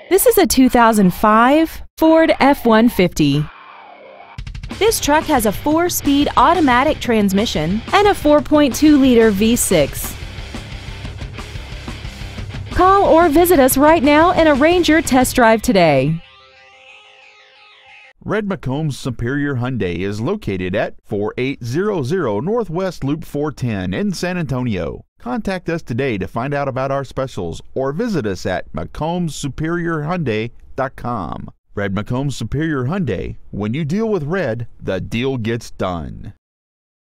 This is a 2005 Ford F-150. This truck has a 4-speed automatic transmission and a 4.2-liter V6. Call or visit us right now and arrange your test drive today. Red McCombs Superior Hyundai is located at 4800 Northwest Loop 410 in San Antonio. Contact us today to find out about our specials or visit us at McCombsSuperiorHyundai.com. Red McCombs Superior Hyundai. When you deal with red, the deal gets done.